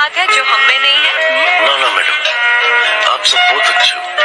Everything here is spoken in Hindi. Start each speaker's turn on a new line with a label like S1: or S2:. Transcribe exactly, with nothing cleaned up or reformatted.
S1: बात है जो हम में नहीं है?
S2: ना ना मैडम, आप सब बहुत अच्छे हो।